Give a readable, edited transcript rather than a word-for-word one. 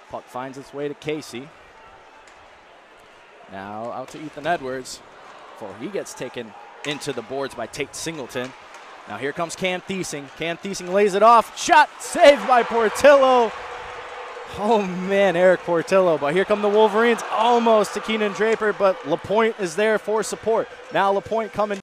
Puck finds its way to Casey. Now out to Ethan Edwards before he gets taken into the boards by Tate Singleton. Now here comes Cam Thiesing. Cam Thiesing lays it off. Shot saved by Portillo. Oh, man, Eric Portillo. But here come the Wolverines almost to Keenan Draper, but LaPointe is there for support. Now LaPointe coming.